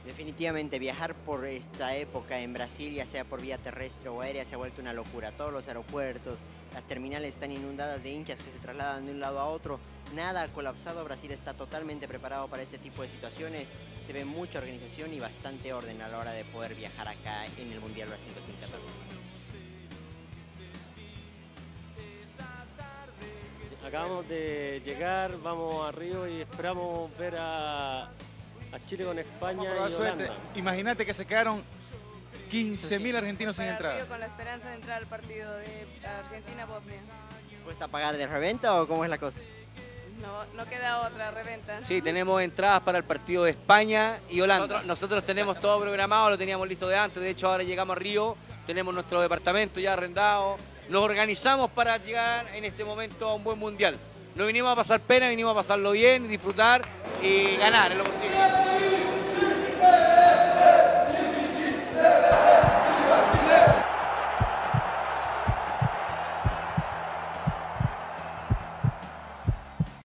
Definitivamente viajar por esta época en Brasil, ya sea por vía terrestre o aérea, se ha vuelto una locura. Todos los aeropuertos, las terminales están inundadas de hinchas que se trasladan de un lado a otro. Nada ha colapsado, Brasil está totalmente preparado para este tipo de situaciones. Se ve mucha organización y bastante orden a la hora de poder viajar acá en el Mundial Brasil 2014. Acabamos de llegar, vamos a Río y esperamos ver a Chile con España y Holanda. Imagínate que se quedaron 15.000 argentinos sin entrada. Con la esperanza de entrar al partido de Argentina-Bosnia. ¿Cuesta pagar de reventa o cómo es la cosa? No queda otra reventa. Sí, tenemos entradas para el partido de España y Holanda. Nosotros tenemos todo programado, lo teníamos listo de antes. De hecho, ahora llegamos a Río, tenemos nuestro departamento ya arrendado. Nos organizamos para llegar en este momento a un buen mundial. No vinimos a pasar pena, vinimos a pasarlo bien, disfrutar y ganar en lo posible.